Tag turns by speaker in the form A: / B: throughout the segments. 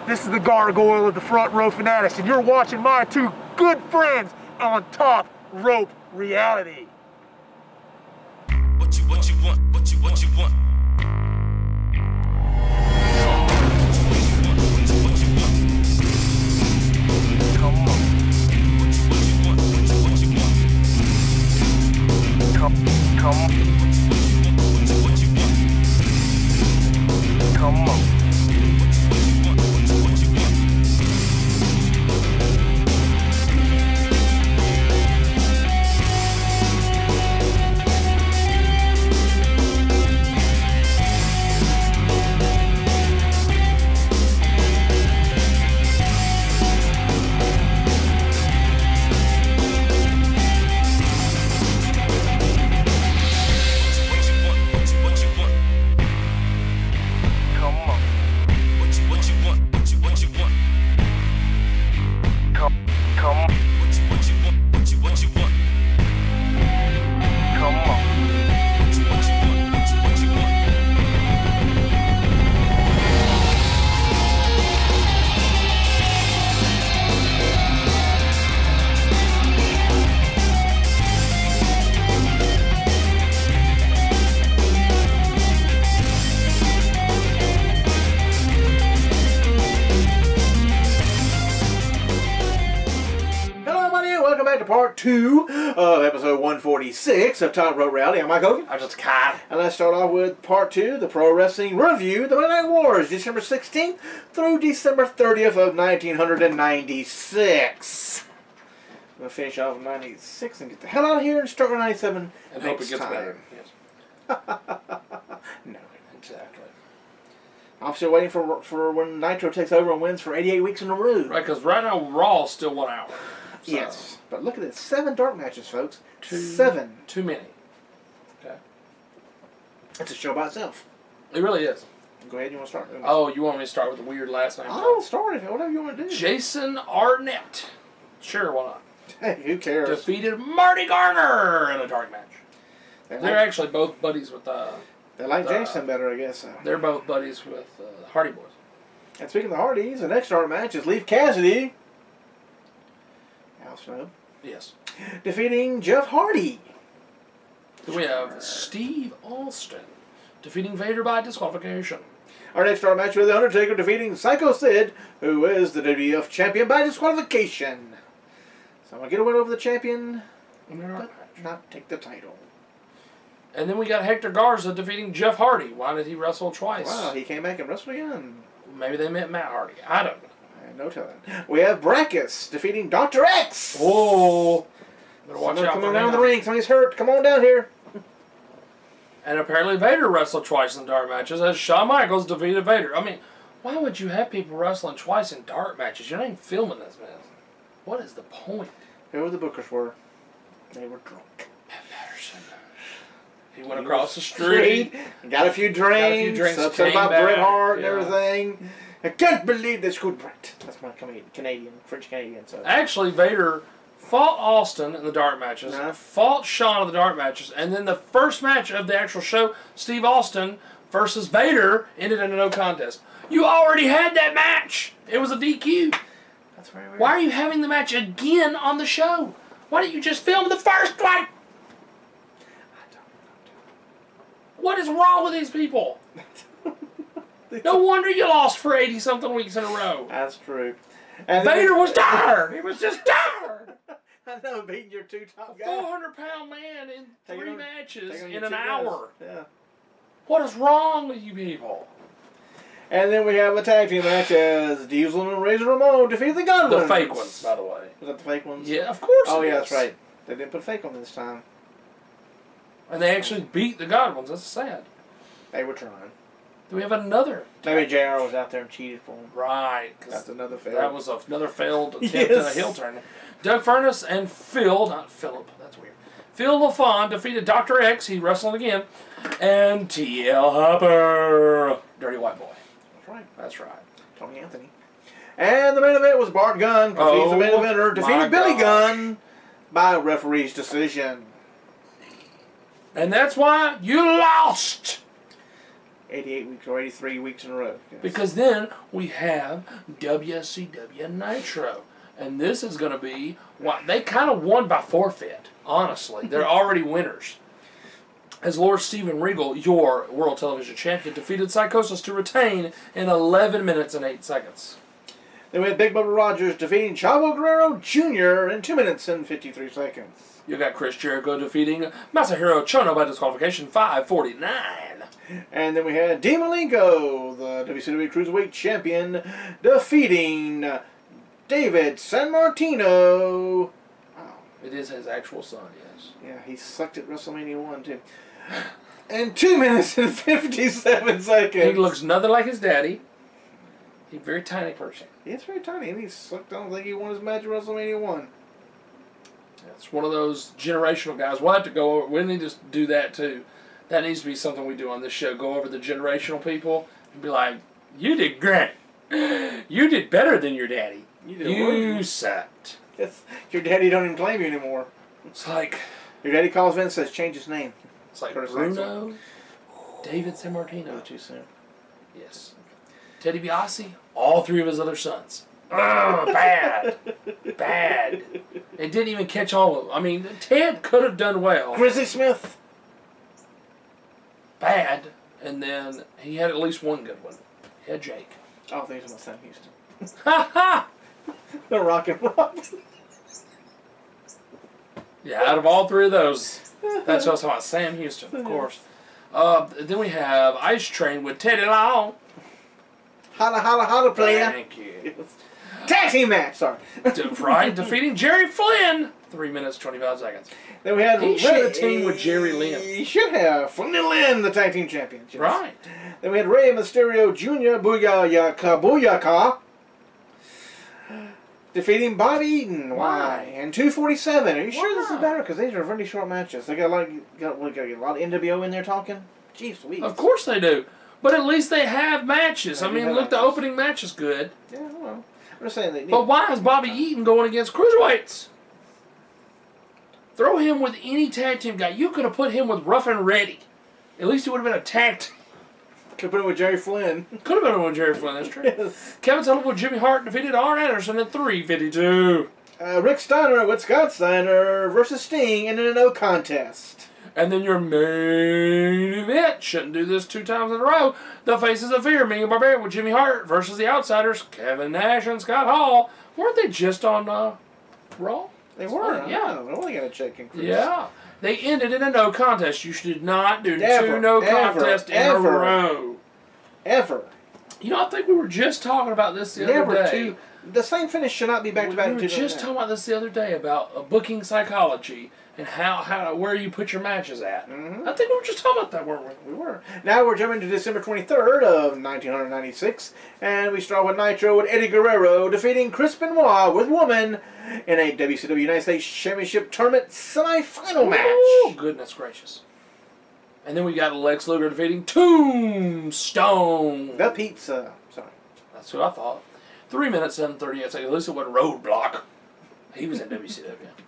A: This is the gargoyle of the front row fanatics, and you're watching my two good friends on Top Rope Reality.
B: What you want? What you want?
A: Come on. Come on. Come on.
C: Part 2 of episode 146 of Top Rope Reality. I'm Mike Hogan.
D: I'm just Kyle.
C: And let's start off with part 2, the Pro Wrestling Review, the Monday Night Wars, December 16th through December 30th of 1996. I'm going to finish off with 96 and get the hell out of here and start with 97
D: and
C: next
D: hope it gets
C: time.
D: better. Yes.
C: No,
D: Exactly.
C: I'm still waiting for when Nitro takes over and wins for 88 weeks in a row.
D: Right, because right now Raw's still 1 hour. So
C: Yes, but look at this. 7 dark matches, folks.
D: 7. Too many. Okay.
C: It's a show by itself.
D: It really is.
C: Go ahead, you want to start?
D: Oh, you want me to start with the weird last name?
C: I'll start it. Whatever you want to do.
D: Jason Ahrndt. Sure, why not?
C: Hey, who cares?
D: Defeated Marty Garner in a dark match. They're actually both buddies with
C: they like Jason better, I guess.
D: They're both buddies with the Hardy Boys.
C: And speaking of the Hardys, the next dark match is Leif Cassidy. Snow.
D: Yes.
C: Defeating Jeff Hardy.
D: Then we have Steve Austin defeating Vader by disqualification.
C: Our next dark match with the Undertaker defeating Sycho Sid, who is the WWF Champion by disqualification. So I'm going to get a win over the champion, but not take the title.
D: And then we got Hector Garza defeating Jeff Hardy. Why did he wrestle twice?
C: Wow, he came back and wrestled again.
D: Maybe they meant Matt Hardy. I don't know.
C: No telling. We have Brakkus defeating Dr. X.
D: Oh, better watch out!
C: Come on down the ring. Somebody's hurt. Come on down here.
D: And apparently Vader wrestled twice in dark matches as Shawn Michaels defeated Vader. I mean, why would you have people wrestling twice in dark matches? You're not even filming this, man. What is the point?
C: Who the bookers were? They were drunk.
D: Patterson. He went across the street,
C: got a few drinks, upset about Bret Hart and everything. I can't believe they screwed Bret. That's my Canadian, French Canadian. So
D: actually, Vader fought Austin in the dark matches, fought Shawn in the dark matches, and then the first match of the actual show, Steve Austin versus Vader, ended in a no contest. You already had that match. It was a DQ.
C: That's very weird.
D: Why are you having the match again on the show? Why didn't you just film the first one?
C: I don't know.
D: What is wrong with these people? No wonder you lost for 80-something weeks in a row.
C: That's true. And
D: Vader was tired. He was just tired.
C: I know, beating your two top guys.
D: 400-pound man in 3 matches in an hour.
C: Yeah.
D: What is wrong with you people?
C: And then we have a tag team match as Diesel and Razor Ramon defeat the Godwinns.
D: The fake ones, by the way.
C: Was that the fake ones?
D: Yeah, of course.
C: Oh, yeah, that's right. They didn't put a fake on this time.
D: And they actually beat the Godwinns. That's sad.
C: They were trying.
D: Do we have another?
C: Maybe JR was out there and cheated for him.
D: Right.
C: That's another fail.
D: That was another failed attempt at a heel turn. Doug Furnas and not Philip, that's weird. Phil Lafon defeated Dr. X, he wrestled again, and T.L. Hopper, Dirty White Boy.
C: That's right.
D: That's right.
C: Tony Anthony. And the main event was Bart Gunn, because he's the main eventer, defeated Billy Gunn by a referee's decision.
D: And that's why you lost.
C: 88 weeks or 83 weeks in a row. Yes.
D: Because then we have WCW Nitro. And this is going to be, they kind of won by forfeit, honestly. They're already winners. As Lord Steven Regal, your World Television Champion, defeated Psychosis to retain in 11 minutes and 8 seconds.
C: Then we had Big Bubba Rogers defeating Chavo Guerrero Jr. in 2 minutes and 53 seconds.
D: You got Chris Jericho defeating Masahiro Chono by disqualification, 5:49.
C: And then we had Dean Malenko, the WCW Cruiserweight Champion, defeating David San Martino.
D: Wow. It is his actual son, yes.
C: Yeah, he sucked at WrestleMania 1, too. In 2 minutes and 57 seconds.
D: He looks nothing like his daddy. He's a very tiny person.
C: He's very tiny, and he sucked. I don't think he won his match at WrestleMania 1.
D: It's one of those generational guys. We'll have to go over. We need to do that, too. That needs to be something we do on this show. Go over the generational people and be like, you did great. You did better than your daddy. You sucked.
C: Yes, your daddy don't even claim you anymore.
D: It's like...
C: Your daddy calls Vince and says, change his name.
D: It's like Bruno, David San Martino.
C: Too soon.
D: Yes. Teddy Biasi, all 3 of his other sons. Oh, bad. Bad. It didn't even catch all of them. I mean, Ted could have done well.
C: Grizzly Smith.
D: Bad. And then he had at least one good one. He had Jake.
C: Oh, I think he's my Sam Houston.
D: Ha ha!
C: The Rock and Rock.
D: Yeah, out of all 3 of those, that's what I was talking about. Sam Houston, of course. Then we have Ice Train with Teddy Long.
C: Holla, holla, holla, player.
D: Thank you.
C: Tag team match, sorry.
D: Right, defeating Jerry Flynn. 3 minutes, 25 seconds.
C: Then we had
D: He should have teamed with Jerry Lynn.
C: He should have. Flynn and Lynn, the tag team champions. Yes.
D: Right.
C: Then we had Rey Mysterio Jr. Booyaka, defeating Bobby Eaton. Why? And 247. Are you sure this is better? Because these are really short matches. They got a lot of NWO in there talking. Jeez Louise.
D: Of course they do. But at least they have matches. I mean, look, the opening match is good.
C: Yeah, well, I'm just saying they need.
D: But why is Bobby Eaton going against cruiserweights? Throw him with any tag team guy. You could have put him with Rough and Ready. At least he would have been a tag team.
C: Could have put him with Jerry Flynn.
D: Could have been with Jerry Flynn, that's true.
C: Yes.
D: Kevin Sullivan with Jimmy Hart defeated Arn Anderson at 3:52.
C: Rick Steiner with Scott Steiner versus Sting in a no contest.
D: And then your main event, shouldn't do this 2 times in a row, the Faces of Fear, Ming and Barbarian with Jimmy Hart versus the Outsiders, Kevin Nash and Scott Hall. Weren't they just on Raw?
C: They were,
D: yeah.
C: I only got a check in.
D: Yeah. They ended in a no contest. You should not do 2 no contests in a row.
C: Ever.
D: You know, I think we were just talking about this the other day.
C: The same finish should not be back to back.
D: We were just talking about this the other day about booking psychology and where you put your matches at.
C: Mm-hmm.
D: I think we were just talking about that, weren't we?
C: We were. Now we're jumping to December 23rd of 1996, and we start with Nitro with Eddie Guerrero defeating Chris Benoit with Woman in a WCW United States Championship Tournament semi-final match.
D: Oh, goodness gracious. And then we got Lex Luger defeating Tombstone.
C: The Pizza. Sorry.
D: That's what I thought. 3 minutes and 38 seconds. At least it wasn't Roadblock. He was in WCW.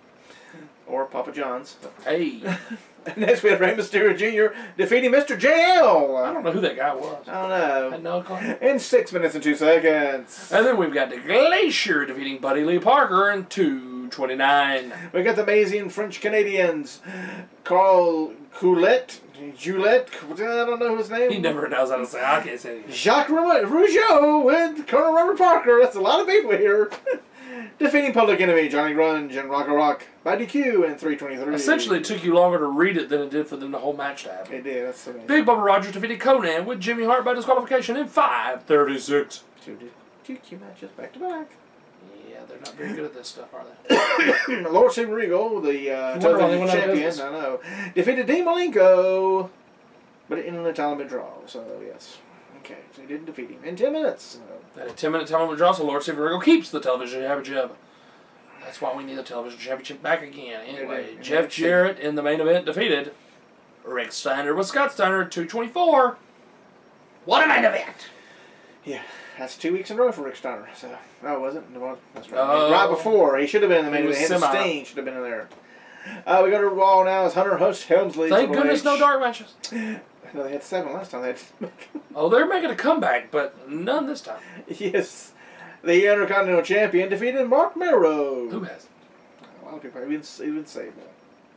C: Or Papa John's.
D: Hey.
C: And next we have Rey Mysterio Jr. defeating Mr. JL.
D: I don't know who that guy was.
C: I don't know.
D: I had no clue.
C: In 6 minutes and 2 seconds.
D: And then we've got the Glacier defeating Buddy Lee Parker in 2:29.
C: We got the amazing French Canadians. Carl Coulette. Juliette. I don't know his name.
D: He never knows how to say. I can't say anything.
C: Jacques Rougeau with Colonel Robert Parker. That's a lot of people here. Defeating Public Enemy, Johnny Grunge, and Rock by DQ in 3:23.
D: Essentially, it took you longer to read it than it did for them the whole match to happen.
C: It did. That's amazing.
D: Big Bubba Rogers defeated Conan with Jimmy Hart by disqualification in 5:36.
C: 2 DQ matches back to back.
D: Yeah, they're not very good at this stuff, are they?
C: Lord Steven Regal, the television champion, I know, defeated Dean Malenko, but in an Italian draw. So yes. Okay, so he didn't defeat him in 10 minutes.
D: At a 10-minute television draw, so Lord Steven Regal keeps the television championship. That's why we need the television championship back again. Anyway, Jeff Jarrett in the main event defeated Rick Steiner with Scott Steiner at 2:24. What a main event!
C: Yeah, that's 2 weeks in a row for Rick Steiner. So, no, it wasn't. That's right. Right before, he should have been in the main event. Sting should have been in there. We go to Raw now as Hunter Helmsley.
D: Thank goodness no dark matches.
C: No, they had 7 last time. They had
D: Oh, they're making a comeback, but none this time.
C: Yes. The Intercontinental Champion defeated Mark Mero.
D: Who hasn't?
C: A lot of people even say that.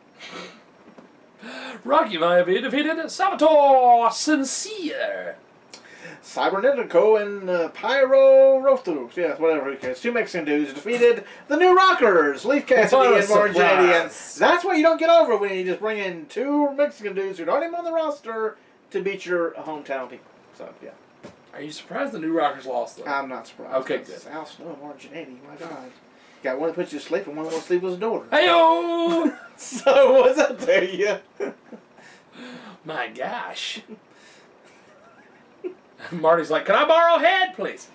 D: Rocky Maivia defeated Salvatore Sincere.
C: Cybernetico and Pyro Rothus. Yes, whatever. Who cares? 2 Mexican dudes defeated the New Rockers, Leif Cassidy and Marty. And that's what you don't get over when you just bring in 2 Mexican dudes who aren't even on the roster to beat your hometown people. So, yeah.
D: Are you surprised the New Rockers lost, though?
C: I'm not surprised.
D: Okay, good.
C: Al Snow and Marty, my God. Got one that puts you to sleep and one that wants to sleep with his daughter.
D: Hey-o!
C: So, what's that to you?
D: My gosh. Marty's like, can I borrow head, please?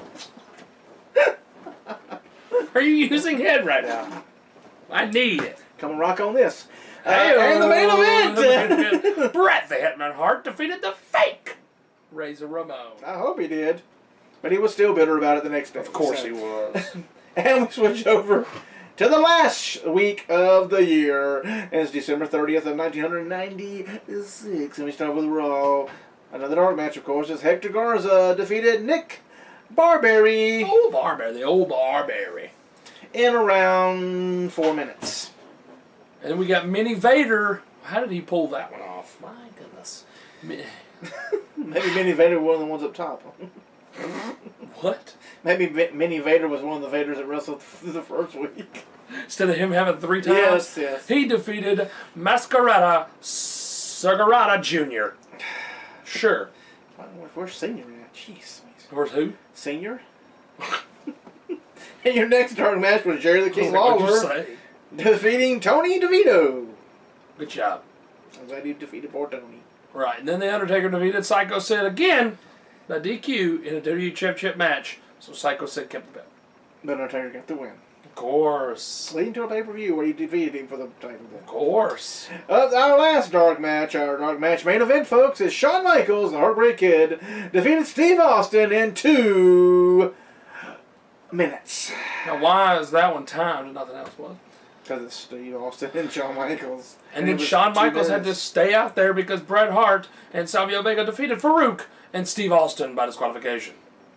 D: Are you using head right now? I need it.
C: Come and rock on this. And the main event!
D: Bret the Hitman Hart defeated the fake Razor Ramon.
C: I hope he did. But he was still bitter about it the next day.
D: Of course he was.
C: And we switch over to the last week of the year. And it's December 30th of 1996. And we start with Raw. Another dark match, of course, as Hector Garza defeated Nick Barberry.
D: Oh, Barberry, the old Barberry.
C: In around 4 minutes.
D: And then we got Mini Vader. How did he pull that one off? My goodness.
C: Maybe Mini Vader was one of the ones up top.
D: What?
C: Maybe Mini Vader was one of the Vaders that wrestled the first week.
D: Instead of him having 3 times?
C: Yes, yes.
D: He defeated Mascarada Sagarada Jr. Sure.
C: Where's Senior at? Jeez.
D: Where's who?
C: Senior? And your next dark match was Jerry the King
D: What'd you
C: Lawler
D: say?
C: defeating Tony DeVito.
D: Good job.
C: I'm glad you defeated poor Tony.
D: Right, and then the Undertaker defeated Psycho Sid again by DQ in a WWE Championship match. So Psycho Sid kept the belt.
C: The Undertaker got the win.
D: Of course.
C: Leading to a pay-per-view where you defeated him for the title.
D: Of course.
C: Our last dark match main event, folks, is Shawn Michaels, the Heartbreak Kid, defeated Steve Austin in 2 minutes.
D: Now, why is that one timed and nothing else was?
C: Because it's Steve Austin and Shawn Michaels.
D: And then Shawn Michaels had to stay out there because Bret Hart and Savio Vega defeated Farouk and Steve Austin by disqualification.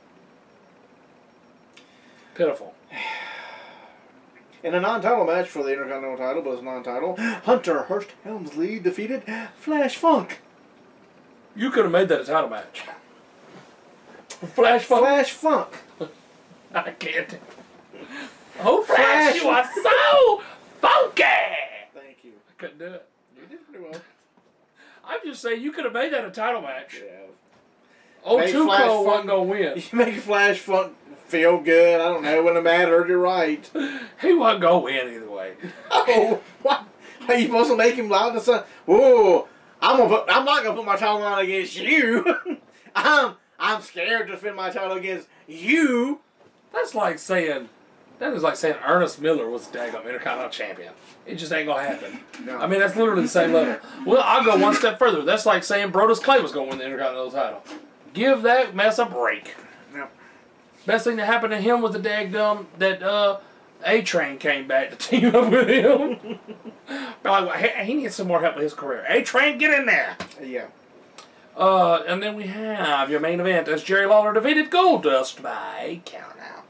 D: Pitiful.
C: In a non-title match for the Intercontinental title, but it's non-title, Hunter Hearst Helmsley defeated Flash Funk.
D: You could have made that a title match. Flash Funk?
C: Flash Funk.
D: I can't. Oh, Flash, you are so funky!
C: Thank you.
D: I couldn't do it.
C: You did pretty well.
D: I'm just saying, you could have made that a title match.
C: Yeah.
D: Oh,
C: Make
D: Tuco
C: Flash
D: wasn't going to win.
C: You make Flash Funk feel good. I don't know. It wouldn't have mattered. You're right.
D: He wasn't going to win either way.
C: Oh, what? Are you supposed to make him loud and say, "Whoa, I'm not gonna put my title on against you. I'm scared to defend my title against you."
D: That is like saying Ernest Miller was the daggone Intercontinental Champion. It just ain't going to happen.
C: No.
D: I mean, that's literally the same level. Well, I'll go one step further. That's like saying Brodus Clay was going to win the Intercontinental title. Give that mess a break.
C: Yep.
D: Best thing that happened to him was the daggum that A-Train came back to team up with him. Like, he needs some more help with his career. A-Train, get in there.
C: Yeah.
D: And then we have your main event as Jerry Lawler defeated Goldust by a count out.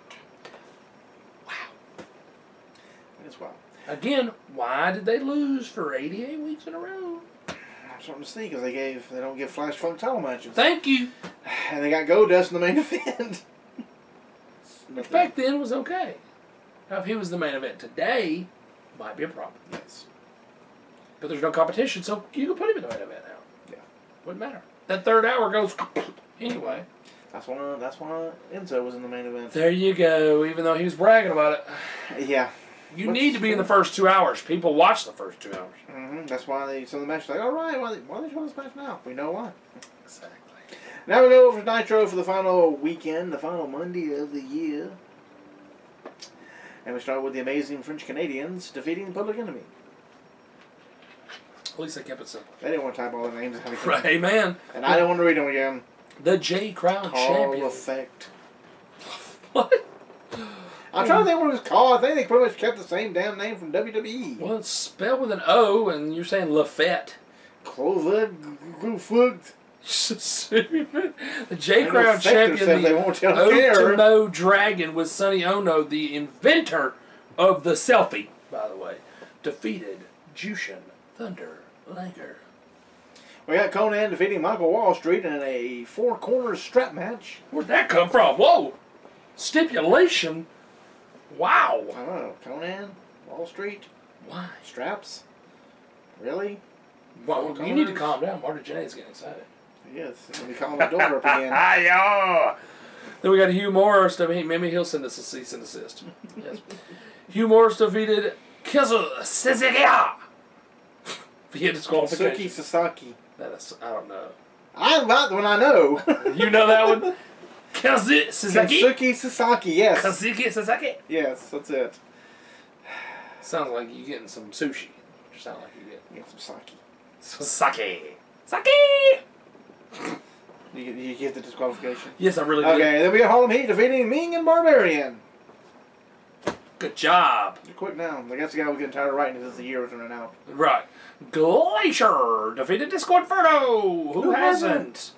D: Wow.
C: That's wild.
D: Again, why did they lose for 88 weeks in a row?
C: Something to see because they don't give Flash Funk title matches.
D: Thank you.
C: And they got Goldust in the main event.
D: Which back then was okay. Now, if he was the main event today, might be a problem.
C: Yes.
D: But there's no competition, so you can put him in the main event now.
C: Yeah.
D: Wouldn't matter. That third hour goes anyway.
C: That's why Enzo was in the main event.
D: There you go. Even though he was bragging about it.
C: Yeah.
D: You need to be in the first 2 hours. People watch the first 2 hours.
C: Mm-hmm. That's why the match like, all right, why are they showing this match now? We know why.
D: Exactly.
C: Now we go over to Nitro for the final weekend, the final Monday of the year. And we start with the amazing French Canadians defeating Public Enemy.
D: At least they kept it simple.
C: They didn't want to type all their names out.
D: Right, man.
C: And I didn't want to read them again.
D: The J Crown Champion.
C: Call Effect.
D: What?
C: I'm trying to think what it was called. I think they pretty much kept the same damn name from WWE.
D: Well, it's spelled with an O, and you're saying Lafette.
C: Clover, fucked.
D: The J Crown champion, the Ultimo Dragon, with Sonny Ono, the inventor of the selfie, by the way, defeated Jushin Thunder Liger.
C: We got Conan defeating Michael Wall Street in a 4 corners strap match.
D: Where'd that come from? Whoa! Stipulation? Wow!
C: I don't know. Conan? Wall Street?
D: Why?
C: Straps? Really?
D: Well, you need to calm down. Marty Jannetty's getting excited.
C: Yes, he'll be calling my daughter up again.
D: Yo! Then we got Hugh Morris. Maybe he'll send us a cease and desist. Yes. Hugh Morris defeated Kizu Suzuki via disqualification.
C: Suzuki Sasaki.
D: That is, I don't know.
C: I'm about the one I know.
D: You know that one? Kazuki Suzuki?
C: Suzuki Sasaki, yes.
D: Kazuki Suzuki?
C: Yes, that's it.
D: Sounds like you're getting some sushi. Sound like you're
C: Get some sake.
D: Sake. Sake!
C: You get the disqualification?
D: Yes, I really do.
C: Okay, then we got Harlem Heat defeating Ming and Barbarian.
D: Good job.
C: You're quick now. I guess the guy was getting tired of writing it as the year was running out.
D: Right. Glacier defeated Disco Inferno. Who hasn't?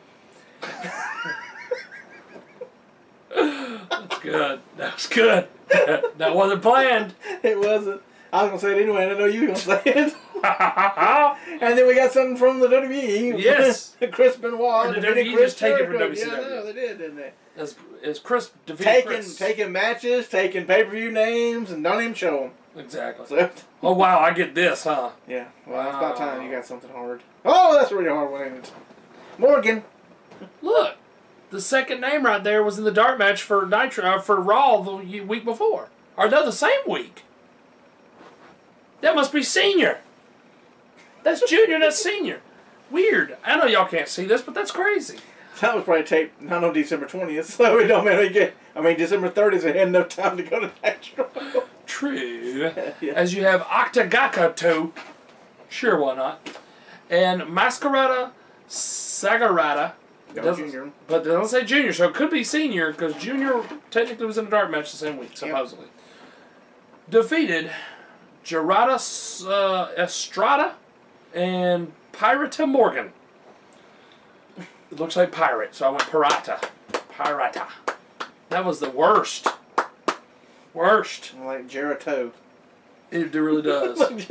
D: That's good. That was good. That wasn't planned.
C: It wasn't. I was going to say it anyway. I didn't know you were going to say it. And then we got something from the WWE.
D: Yes.
C: Chris Benoit.
D: The WWE just take it from WCW.
C: Yeah, no, they did, didn't they?
D: As Chris defeated Chris.
C: Taking matches, taking pay-per-view names, and don't even show them.
D: Exactly.
C: So,
D: oh, wow, I get this, huh?
C: yeah. Well, it's about time you got something hard. Oh, that's a really hard one, ain't it? Morgan.
D: Look. The second name right there was in the dark match for Nitro for Raw the week before. Or no, the same week. That must be Senior. That's Junior, that's Senior. Weird. I know y'all can't see this, but that's crazy.
C: That was probably taped not on December 20th, so it don't matter. December 30th, I had no time to go to Nitro.
D: True.
C: Yeah.
D: As you have Octagaka 2. Sure, why not? And Mascarada Sagarada.
C: Junior.
D: But it doesn't say Junior, so it could be Senior, because Junior technically was in a dark match the same week, supposedly. Yep. Defeated Gerardo Estrada and Pirata Morgan. It looks like pirate, so I went Pirata. Pirata. That was the worst. Worst.
C: Like Jericho.
D: It really does.
C: Like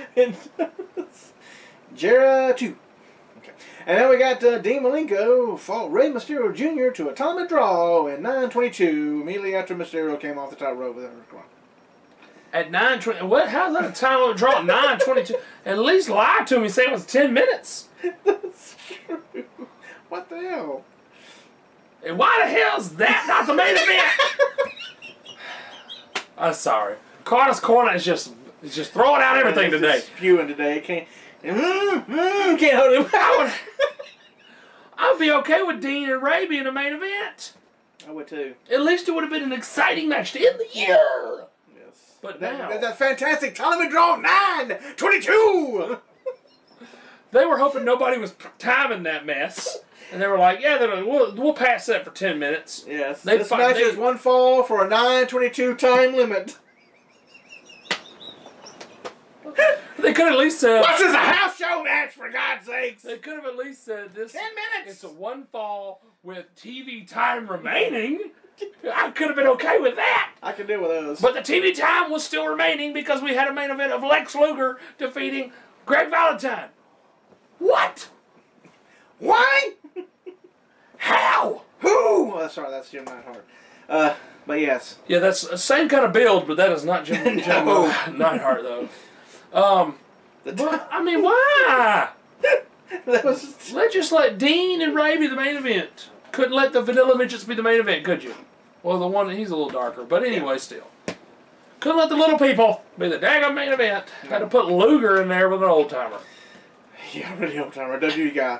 C: Jericho. Okay. And then we got Dean Malenko fought Rey Mysterio Jr. to a time draw in 9:22, immediately after Mysterio came off the top rope with Hector.
D: At 9:20, what? How's that a time limit draw at 9:22? At least lie to me, say it was 10 minutes.
C: That's true. What the hell?
D: And why the hell's that not the main event? I'm sorry. Carter's Corner is just throwing out everything today.
C: Spewing today. Can't hold him out.
D: I'd be okay with Dean and Ray being the main event.
C: I would too.
D: At least it would have been an exciting match to end the year.
C: Yes.
D: But now
C: that fantastic tournament draw 9:22.
D: They were hoping nobody was timing that mess. And they were like, yeah, we'll pass that for 10 minutes.
C: Yes. This match is one fall for a 9:22 time limit.
D: They could have at least said...
C: This is a house show match, for God's sakes!
D: They could have at least said this...
C: 10 minutes!
D: It's a one fall with TV time remaining. I could have been okay with that.
C: I can deal with those.
D: But the TV time was still remaining because we had a main event of Lex Luger defeating Greg Valentine. What?
C: Why?
D: How?
C: Who? Oh, sorry, that's Jim Neidhart. But yes.
D: Yeah, that's the same kind of build, but that is not Jim Neidhart, though. But, I mean, why? Let's just let Dean and Ray be the main event. Couldn't let the Vanilla Midgets be the main event, could you? Well, the one, he's a little darker, but anyway, still. Couldn't let the little people be the daggone main event. Had to put Luger in there with an old-timer.
C: Yeah, really old-timer. WWE guy.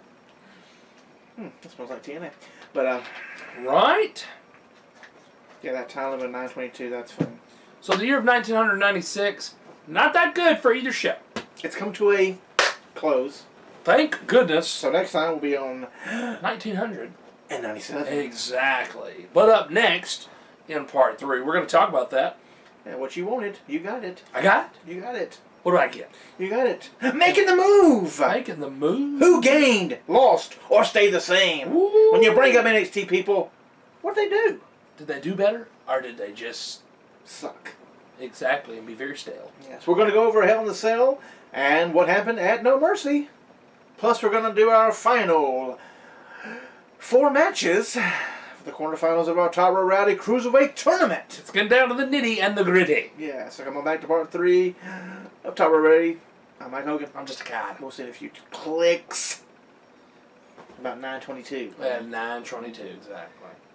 C: That smells like TNA. But,
D: Right?
C: yeah, that time limit 9:22, that's fun.
D: So the year of 1996, not that good for either show.
C: It's come to a close.
D: Thank goodness.
C: So next time we'll be on
D: 1900.
C: And 97.
D: Exactly. But up next, in part 3, we're going to talk about that.
C: And what you wanted, you got it.
D: I got it.
C: You got it.
D: What do I get?
C: You got it. Making the move.
D: Making the move?
C: Who gained, lost, or stayed the same?
D: Ooh.
C: When you bring up NXT people, what did they do?
D: Did they do better? Or did they just
C: suck?
D: Exactly, and be very stale.
C: Yes, we're going to go over Hell in the Cell and what happened at No Mercy. Plus, we're going to do our final 4 matches for the quarterfinals of our Top Row Rowdy Cruiserweight Tournament.
D: It's getting down to the nitty and the gritty.
C: Yeah, so come on back to part 3 of Top Row Rowdy. I'm Mike Hogan.
D: I'm just a guy.
C: We'll see in a few clicks. About 9:22.
D: Yeah, 9:22, exactly.